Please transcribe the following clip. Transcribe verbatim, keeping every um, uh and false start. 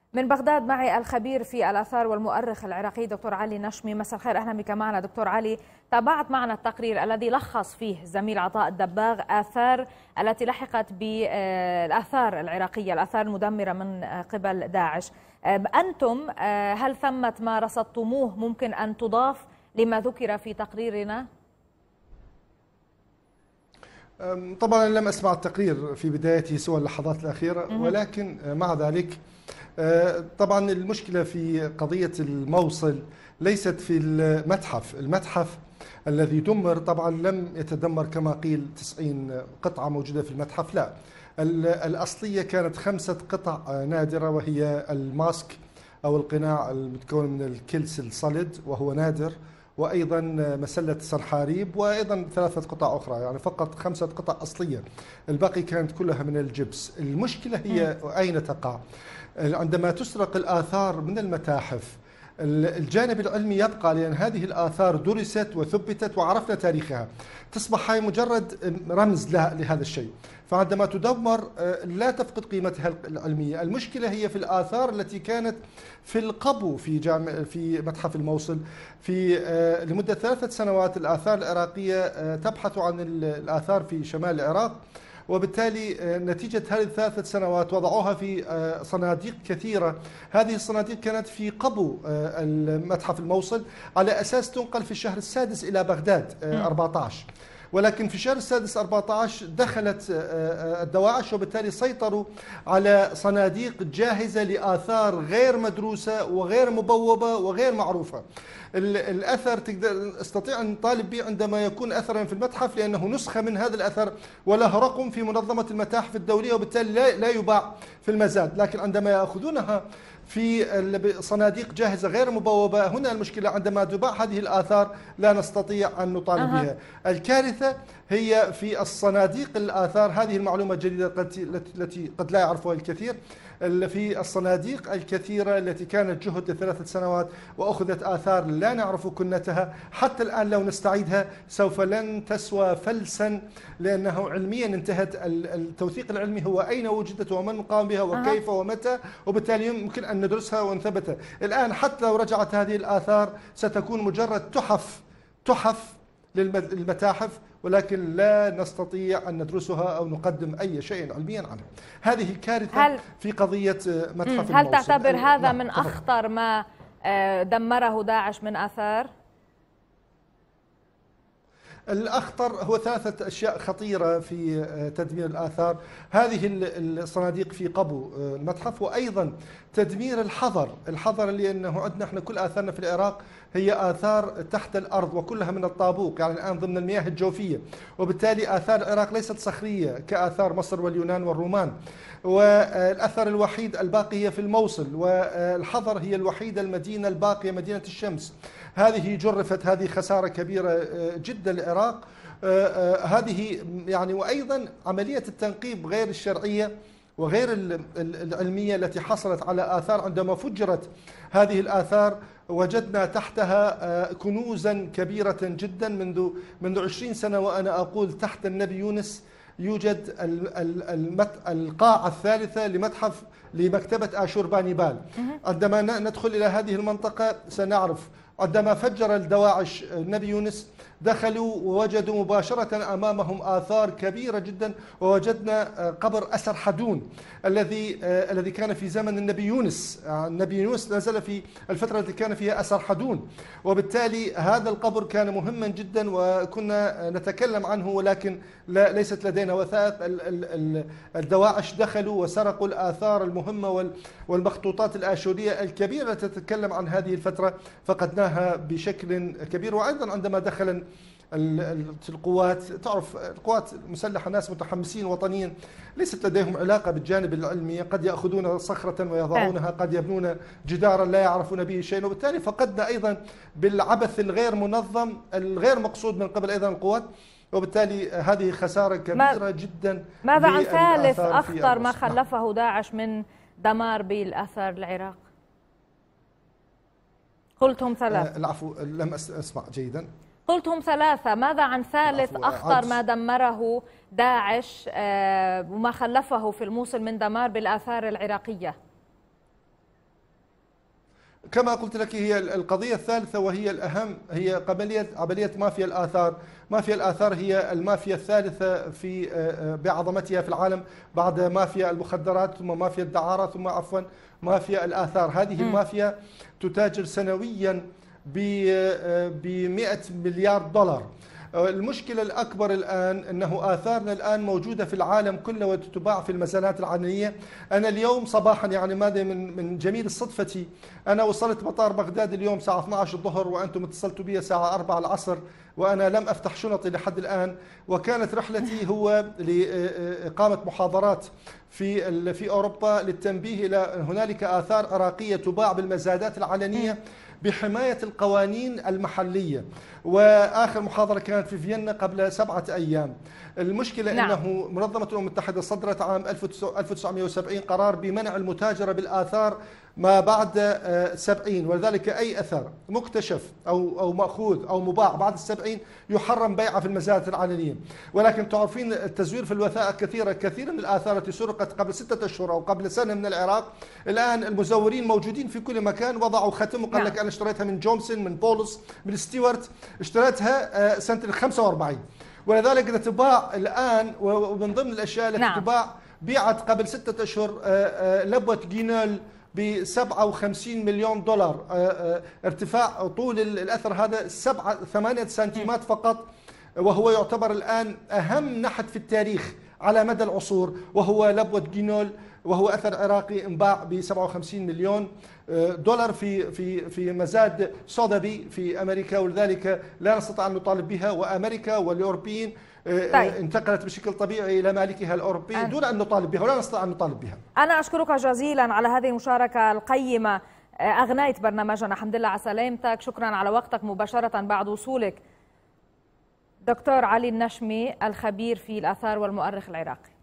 من بغداد معي الخبير في الآثار والمؤرخ العراقي دكتور علي نشمي. مساء الخير، أهلا بك معنا دكتور علي. تابعت معنا التقرير الذي لخص فيه الزميل عطاء الدباغ آثار التي لحقت بالآثار العراقية، الآثار المدمرة من قبل داعش. أنتم هل ثمة ما رصدتموه ممكن أن تضاف لما ذكر في تقريرنا؟ طبعا لم أسمع التقرير في بدايته سوى اللحظات الأخيرة، ولكن مع ذلك طبعا المشكلة في قضية الموصل ليست في المتحف. المتحف الذي دمر طبعا لم يتدمر كما قيل تسعين قطعة موجودة في المتحف، لا، الأصلية كانت خمسة قطع نادرة، وهي الماسك أو القناع المتكون من الكلس الصلد وهو نادر، وأيضا مسلة سنحاريب، وأيضا ثلاثة قطع أخرى، يعني فقط خمسة قطع أصلية، الباقي كانت كلها من الجبس. المشكلة هي أين تقع؟ عندما تسرق الآثار من المتاحف الجانب العلمي يبقى، لأن هذه الآثار درست وثبتت وعرفنا تاريخها، تصبح هاي مجرد رمز لهذا الشيء، فعندما تدمر لا تفقد قيمتها العلمية. المشكلة هي في الآثار التي كانت في القبو في جامع في متحف الموصل في لمدة ثلاثة سنوات. الآثار العراقية تبحث عن الآثار في شمال العراق، وبالتالي نتيجة هذه الثلاثة سنوات وضعوها في صناديق كثيرة. هذه الصناديق كانت في قبو المتحف الموصل على أساس تنقل في الشهر السادس إلى بغداد أربعة عشر، ولكن في الشهر السادس أربعة عشر دخلت الدواعش، وبالتالي سيطروا على صناديق جاهزة لآثار غير مدروسة وغير مبوبة وغير معروفة. الأثر تقدر استطيع أن نطالب به عندما يكون أثرا في المتحف، لأنه نسخة من هذا الأثر وله رقم في منظمة المتاحف الدولية، وبالتالي لا يباع في المزاد. لكن عندما يأخذونها في صناديق جاهزة غير مبوبة، هنا المشكلة، عندما تباع هذه الآثار لا نستطيع أن نطالب بها. الكارثة هي في الصناديق الآثار، هذه المعلومة الجديدة التي قد لا يعرفها الكثير، في الصناديق الكثيرة التي كانت جهد لثلاثة سنوات وأخذت آثار لا نعرف كنتها حتى الآن، لو نستعيدها سوف لن تسوى فلسا، لأنه علميا انتهت. التوثيق العلمي هو أين وجدت ومن قام بها وكيف ومتى، وبالتالي يمكن أن ندرسها ونثبتها. الآن حتى لو رجعت هذه الآثار ستكون مجرد تحف تحف للمتاحف، ولكن لا نستطيع أن ندرسها أو نقدم أي شيء علميا عنها. هذه كارثة في قضية متحف الموصل. هل تعتبر هذا من أخطر ما دمره داعش من آثار؟ الأخطر هو ثلاثة أشياء خطيرة في تدمير الآثار. هذه الصناديق في قبو المتحف، وأيضا تدمير الحظر. الحظر لأنه عندنا احنا كل آثارنا في العراق هي آثار تحت الأرض وكلها من الطابوق، يعني الآن ضمن المياه الجوفية، وبالتالي آثار العراق ليست صخرية كآثار مصر واليونان والرومان. والأثر الوحيد الباقي هي في الموصل، والحظر هي الوحيدة المدينة الباقية مدينة الشمس. هذه جرفت، هذه خسارة كبيرة جدا للعراق. هذه يعني، وأيضا عملية التنقيب غير الشرعية وغير العلمية التي حصلت على آثار. عندما فجرت هذه الآثار وجدنا تحتها كنوزا كبيرة جدا منذ منذ عشرين سنة، وأنا أقول تحت النبي يونس يوجد القاعة الثالثة لمتحف لمكتبة آشوربانيبال. عندما ندخل إلى هذه المنطقة سنعرف. عندما فجر الدواعش النبي يونس دخلوا ووجدوا مباشرة أمامهم آثار كبيرة جدا، ووجدنا قبر أسرحدون الذي الذي كان في زمن النبي يونس. النبي يونس نزل في الفترة التي كان فيها أسرحدون، وبالتالي هذا القبر كان مهما جدا وكنا نتكلم عنه، ولكن لا ليست لدينا وثائق. الدواعش دخلوا وسرقوا الآثار المهمة والمخطوطات الآشورية الكبيرة التي تتكلم عن هذه الفترة، فقدناها بشكل كبير. وأيضا عندما دخل القوات، تعرف القوات المسلحة ناس متحمسين وطنيين ليست لديهم علاقة بالجانب العلمي، قد يأخذون صخرة ويضعونها، قد يبنون جدارا لا يعرفون به شيء، وبالتالي فقدنا أيضا بالعبث الغير منظم الغير مقصود من قبل أيضا القوات، وبالتالي هذه خسارة كبيرة جدا. ماذا عن ثالث أخطر ما خلفه داعش من دمار بالآثار العراق؟ قلتم ثلاثة. العفو، لم أسمع جيدا. قلتم ثلاثة، ماذا عن ثالث أخطر ما دمره داعش وما خلفه في الموصل من دمار بالآثار العراقية؟ كما قلت لك هي القضية الثالثة وهي الأهم، هي قضية عملية مافيا الآثار. مافيا الآثار هي المافيا الثالثة في بعظمتها في العالم بعد مافيا المخدرات ثم مافيا الدعارة ثم عفوا مافيا الآثار. هذه المافيا تتاجر سنويا ب مئة مليار دولار. المشكلة الأكبر الآن أنه آثارنا الآن موجودة في العالم كله وتتباع في المزادات العلنية. أنا اليوم صباحا يعني ماذا من من جميل صدفتي أنا وصلت مطار بغداد اليوم الساعة اثنعش الظهر وأنتم اتصلتوا بي الساعة أربعة العصر وأنا لم أفتح شنطي لحد الآن، وكانت رحلتي هو لإقامة محاضرات في في أوروبا للتنبيه إلى هنالك آثار عراقية تباع بالمزادات العلنية بحماية القوانين المحلية. وآخر محاضرة كانت في فيينا قبل سبعة أيام. المشكلة نعم. أنه منظمة الأمم المتحدة صدرت عام ألف وتسعمئة وسبعين قرار بمنع المتاجرة بالآثار ما بعد سبعين، ولذلك أي أثر مكتشف أو أو مأخوذ أو مباع بعد السبعين يحرم بيعه في المزادات العلنية. ولكن تعرفين التزوير في الوثائق كثيرة، كثير من الآثار التي سرقت قبل ستة أشهر أو قبل سنة من العراق الآن المزورين موجودين في كل مكان، وضعوا ختم وقال لك أنا اشتريتها من جونسون من بولس من ستيوارت، اشتريتها سنة الخمسة وأربعين، ولذلك تباع الآن. ومن ضمن الأشياء التي نعم. تباع بيعت قبل ستة أشهر لبوة جينول ب سبعة وخمسين مليون دولار، ارتفاع طول الأثر هذا سبعة ثمانية سنتيمات فقط، وهو يعتبر الآن أهم نحت في التاريخ على مدى العصور، وهو لبوة جينول، وهو أثر عراقي انباع ب سبعة وخمسين مليون دولار في في في مزاد سوذبي في أمريكا، ولذلك لا نستطيع أن نطالب بها، وأمريكا والأوروبيين طيب. انتقلت بشكل طبيعي إلى مالكها الأوروبي أه. دون أن نطالب بها ولا نستطيع أن نطالب بها. أنا أشكرك جزيلا على هذه المشاركة القيمة، أغنيت برنامجنا. الحمد لله على سلامتك، شكرا على وقتك مباشرة بعد وصولك. دكتور علي النشمي الخبير في الآثار والمؤرخ العراقي.